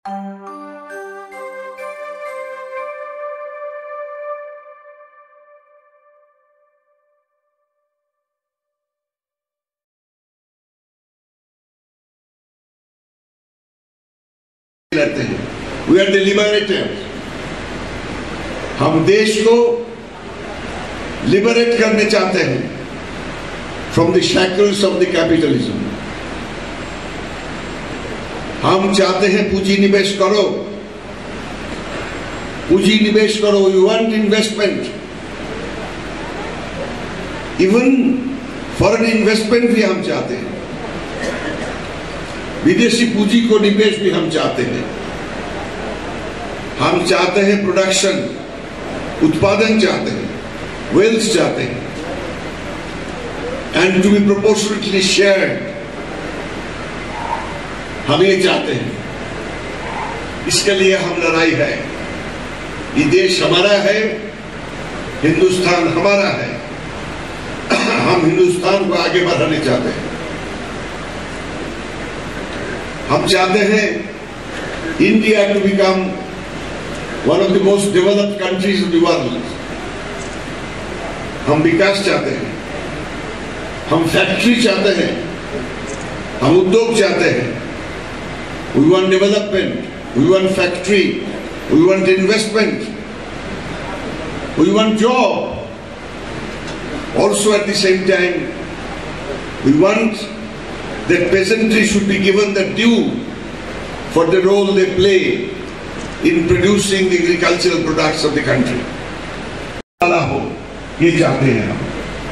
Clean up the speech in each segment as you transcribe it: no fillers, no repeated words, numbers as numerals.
लड़ते हैं। We are the liberators। हम देश को लिबरेट करने चाहते हैं from the shackles of the capitalism। हम चाहते हैं पूंजी निवेश करो, पूंजी निवेश करो। We want investment, even foreign investment भी हम चाहते हैं, विदेशी पूंजी को निवेश भी हम चाहते हैं। हम चाहते हैं प्रोडक्शन, उत्पादन चाहते हैं, वेल्थ चाहते हैं, and to be proportionally shared. हम ये चाहते हैं। इसके लिए हम लड़ाई है। ये देश हमारा है, हिंदुस्तान हमारा है। हम हिंदुस्तान को आगे बढ़ाने चाहते हैं। हम चाहते हैं India to become one of the most developed countries of the world. हम विकास चाहते हैं, हम फैक्ट्री चाहते हैं, हम उद्योग चाहते हैं। We want development, we want factory, we want investment, we want job. Also at the same time, we want that peasantry should be given the due for the role they play in producing the agricultural products of the country। हो ये चाहते हैं हम।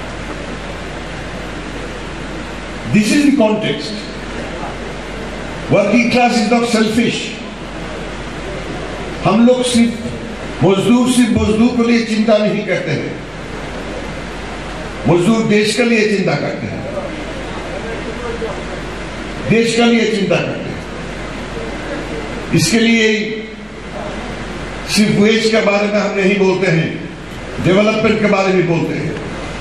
This is the context। Working class is not selfish। हम लोग सिर्फ मजदूर के लिए चिंता नहीं करते हैं, मजदूर देश के लिए चिंता करते हैं, देश के लिए चिंता करते हैं। इसके लिए सिर्फ वेज के बारे में हम नहीं बोलते हैं, डेवलपमेंट के बारे में बोलते हैं।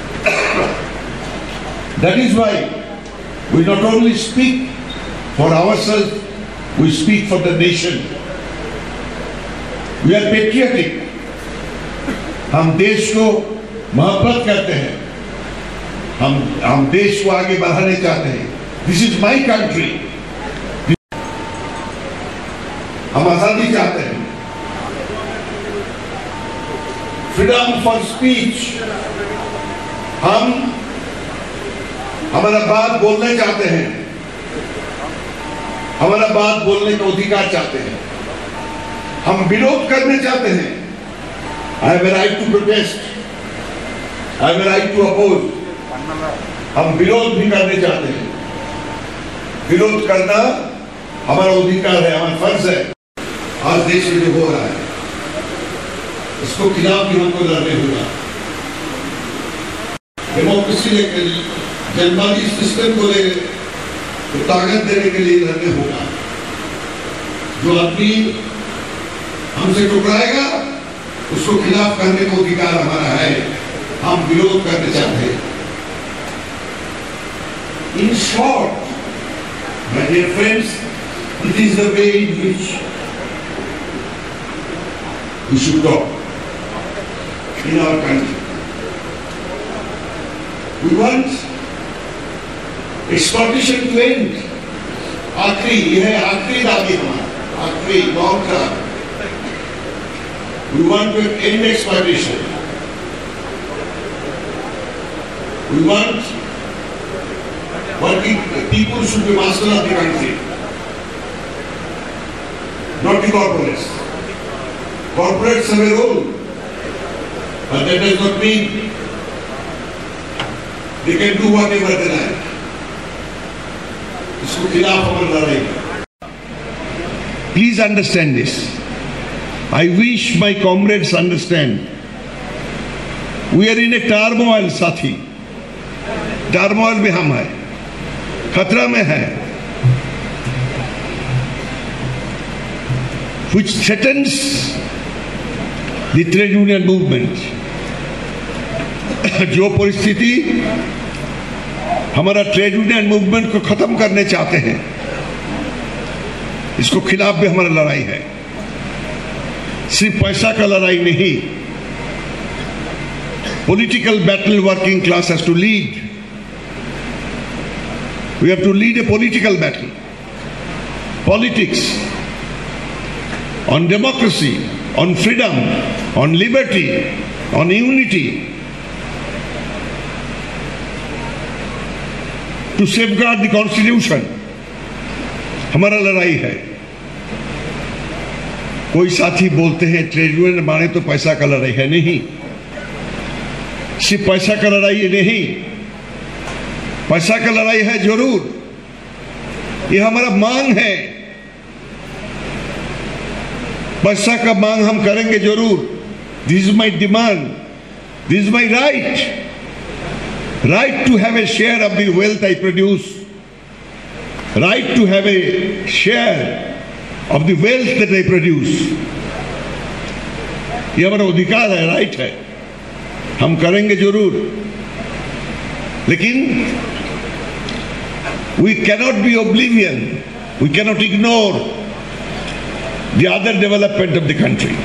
That is why we not only speak for ourselves, we speak for the nation। We are patriotic। हम देश को मोहब्बत करते हैं, हम देश को आगे बढ़ाने चाहते हैं। This is my country। हम आजादी चाहते हैं, फ्रीडम फॉर स्पीच। हम हमारा बात बोलने चाहते हैं, हमारा बात बोलने का अधिकार चाहते हैं। हम विरोध करने चाहते हैं। I have a right to protest, I have a right to oppose। हम विरोध भी करने चाहते हैं। विरोध करना हमारा अधिकार है, हमारा फर्ज है। आज देश में जो हो रहा है इसको खिलाफ भी हमको लड़ने होगा। डेमोक्रेसी लेकर, जनवादी सिस्टम को लेकर ताकत देने के लिए लड़ने होगा। जो आदमी हमसे टकराएगा उसको खिलाफ करने का अधिकार हमारा है। हम विरोध करने चाहते हैं। In short, my dear friends, it is the way in which we should talk in our country। We want exploitation to end। यह है आखिरी दावी हमारा, आखिरी बहुत खराब। We want to end exploitation। We want working people should be master of the country, not the corporates। Corporates have a role, but that does not mean they can do whatever they like। इसको खिलाफ हम लड़ेंगे। Please understand this। I wish my comrades understand। We are in a turmoil साथी। Turmoil में हम है, खतरा में है, which threatens the trade union movement। जो परिस्थिति हमारा ट्रेड यूनियन मूवमेंट को खत्म करने चाहते हैं, इसको खिलाफ भी हमारा लड़ाई है। सिर्फ पैसा का लड़ाई नहीं, political battle working class has to lead. We have to lead a political battle. Politics on democracy, on freedom, on liberty, on unity, to safeguard the constitution. हमारा लड़ाई है। कोई साथी बोलते हैं ट्रेड यूनियन माने तो पैसा का लड़ाई है, नहीं। सिर्फ पैसा का लड़ाई नहीं, पैसा का लड़ाई है जरूर, ये हमारा मांग है। पैसा का मांग हम करेंगे जरूर। This is my demand, this is my right to have a share of the wealth I produce, right to have a share of the wealth that I produce. ये हमारा अधिकार है, राइट है, हम करेंगे जरूर। लेकिन we cannot be oblivion, we cannot ignore the other development of the country.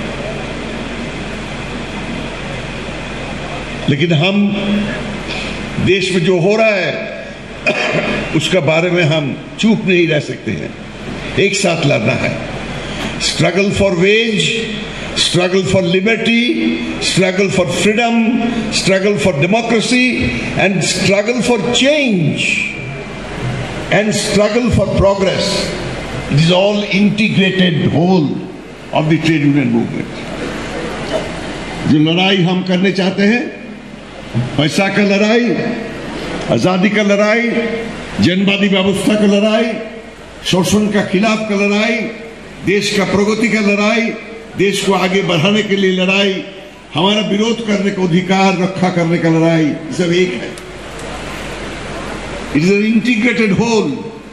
लेकिन हम देश में जो हो रहा है उसका बारे में हम चुप नहीं रह सकते हैं, एक साथ लड़ना है। Struggle for wage, struggle for liberty, struggle for freedom, struggle for democracy and struggle for change and struggle for progress. It is all integrated whole of the trade union movement. जो लड़ाई हम करने चाहते हैं, पैसा का लड़ाई, आजादी का लड़ाई, जनवादी व्यवस्था का लड़ाई, शोषण का खिलाफ का लड़ाई, देश का प्रगति का लड़ाई, देश को आगे बढ़ाने के लिए लड़ाई, हमारा विरोध करने का अधिकार रक्षा करने का लड़ाई, सब एक है। It is an integrated whole.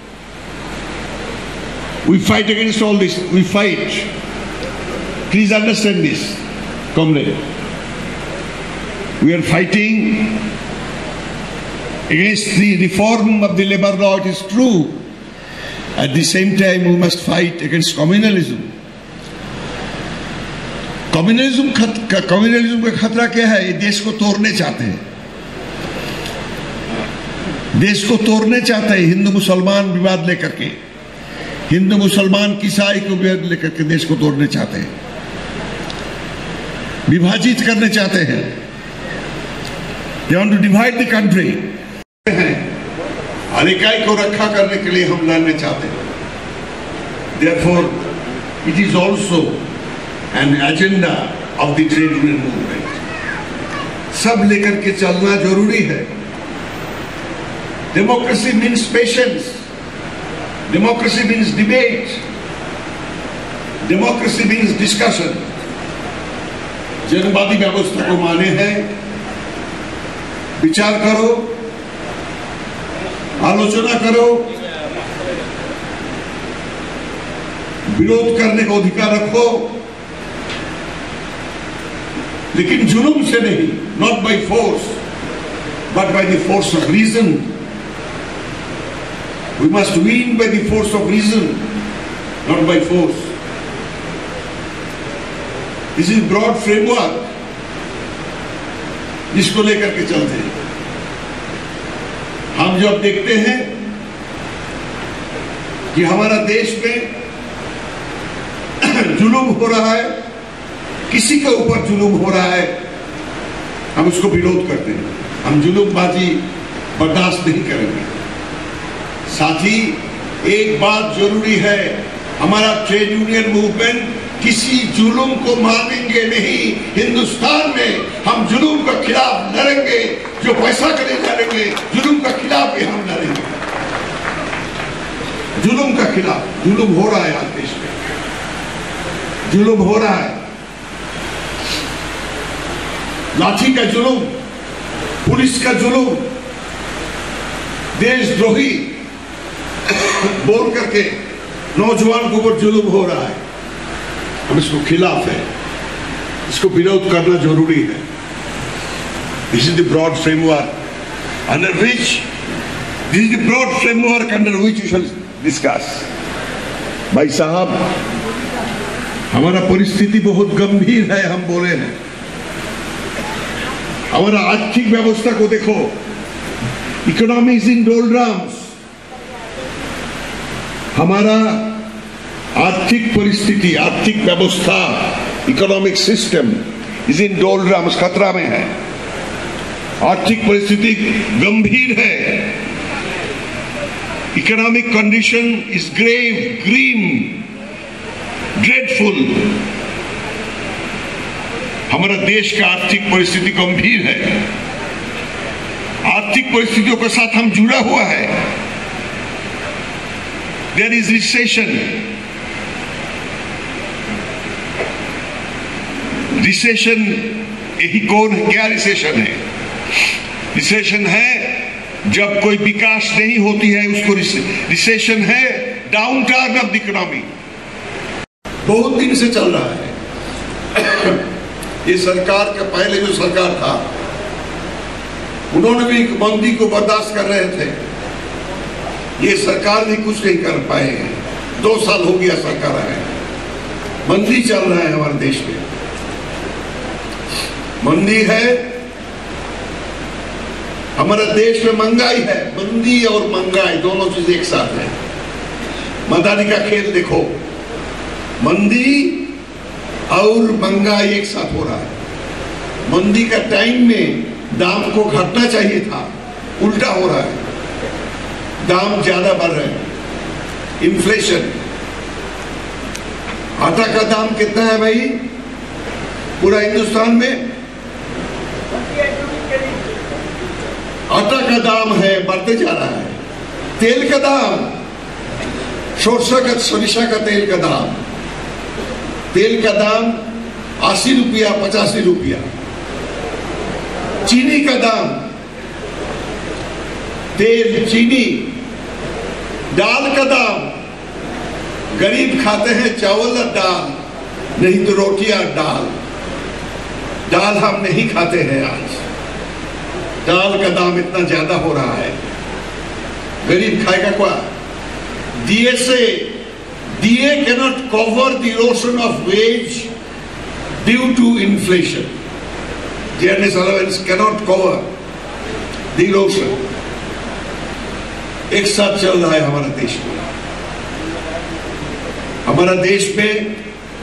We fight against all this, we fight. Please understand this comrade. We are fighting against the reform of the labor law, it is true. At the same time, we must fight against communalism. Communalism का खतरा क्या है? ये देश को तोड़ने चाहते हैं, देश को तोड़ने चाहते हैं। हिंदू मुसलमान विवाद लेकर के, हिंदू मुसलमान ईसाई को विवाद लेकर के देश को तोड़ने चाहते हैं, विभाजित करने चाहते हैं। They want to divide the country. हर इकाई को रक्षा करने के लिए हम लड़ने चाहते हैं। Therefore, it is also an agenda of the trade union movement. सब लेकर के चलना जरूरी है। Democracy means patience. Democracy means debate. Democracy means discussion. जनवादी व्यवस्था को माने हैं, विचार करो, आलोचना करो, विरोध करने का अधिकार रखो, लेकिन जुल्म से नहीं, not by force but by the force of reason. We must win by the force of reason, not by force. This is broad framework जिसको लेकर के चलते हैं। हम जो अब देखते हैं कि हमारा देश में जुल्म हो रहा है, किसी के ऊपर जुल्म हो रहा है, हम उसको विरोध करते हैं। हम जुल्मबाजी बर्दाश्त नहीं करेंगे। साथ ही एक बात जरूरी है, हमारा ट्रेड यूनियन मूवमेंट किसी जुल्म को मानेंगे नहीं। हिंदुस्तान में हम जुल्म के खिलाफ लड़ेंगे, जो पैसा के लिए लड़ेंगे, जुल्म के खिलाफ भी हम लड़ेंगे। जुल्म का खिलाफ, जुल्म हो रहा है आज देश में, जुल्म हो रहा है। लाठी का जुल्म, पुलिस का जुल्म, देशद्रोही बोल करके नौजवान के ऊपर जुल्म हो रहा है। हम इसको खिलाफ है, इसको विरोध करना जरूरी है। This is the broad framework under which, this is the broad framework under which we shall discuss. भाई साहब, हमारा परिस्थिति बहुत गंभीर है, हम बोले हैं। हमारा आर्थिक व्यवस्था को देखो, इकोनॉमी इज इन डोलड्रम्स। हमारा आर्थिक परिस्थिति, आर्थिक व्यवस्था, economic system is in doldrums, खतरा में है। आर्थिक परिस्थिति गंभीर है। Economic condition is grave, green, dreadful. हमारा देश का आर्थिक परिस्थिति गंभीर है। आर्थिक परिस्थितियों के साथ हम जुड़ा हुआ है। There is recession. रिसेशन यही कौन है? क्या रिसेशन है? रिसेशन है जब कोई विकास नहीं होती है, उसको रिसेशन है, downturn of the economy. बहुत दिन से चल रहा है। ये सरकार के पहले जो सरकार था, उन्होंने भी मंदी को बर्दाश्त कर रहे थे। ये सरकार भी कुछ नहीं कर पाए हैं। 2 साल हो गया सरकार आए, मंदी चल रहा है हमारे देश में। मंदी है, हमारे देश में महंगाई है। मंदी और महंगाई दोनों चीज एक साथ है। मदारी का खेल देखो, मंदी और महंगाई एक साथ हो रहा है। मंदी का टाइम में दाम को घटना चाहिए था, उल्टा हो रहा है, दाम ज्यादा बढ़ रहे हैं। इन्फ्लेशन। आटा का दाम कितना है भाई पूरा हिंदुस्तान में? आटा का दाम है, बढ़ते जा रहा है। तेल का दाम, सरिषा का तेल का दाम, तेल का दाम 80 रुपया, 85 रुपया। चीनी का दाम, तेल, चीनी, दाल का दाम। गरीब खाते हैं चावल और दाल, नहीं तो रोटी और दाल। दाल हम नहीं खाते हैं आज। दाल का दाम इतना ज्यादा हो रहा है, गरीब खाएगा क्या? DA cannot cover the erosion of wage due to inflation. DNS allowance cannot cover the erosion. एक साथ चल रहा है हमारा देश में। हमारा देश में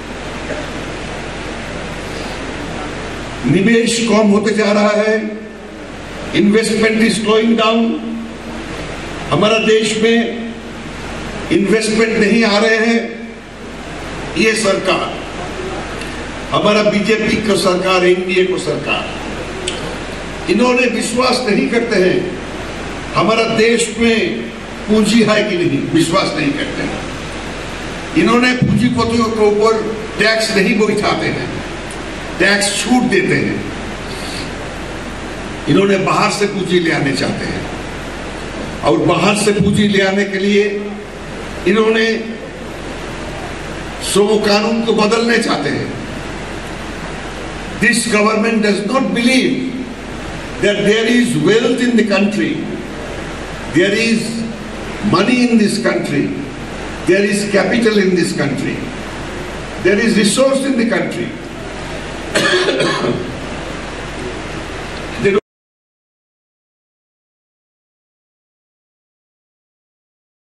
निवेश कम होते जा रहा है। Investment is slowing down. हमारा देश में इन्वेस्टमेंट नहीं आ रहे हैं। ये सरकार, हमारा बीजेपी को सरकार, एनडीए को सरकार, इन्होंने विश्वास नहीं करते हैं हमारा देश में पूंजी है कि नहीं, विश्वास नहीं करते हैं। इन्होंने पूंजीपतियों के ऊपर टैक्स नहीं बैठाते हैं, टैक्स छूट देते हैं। इन्होंने बाहर से पूंजी ले आने चाहते हैं, और बाहर से पूंजी ले आने के लिए इन्होंने श्रम कानून को बदलने चाहते हैं। This government does not believe that there is wealth in the country, there is money in this country, there is capital in this country, there is resource in the country.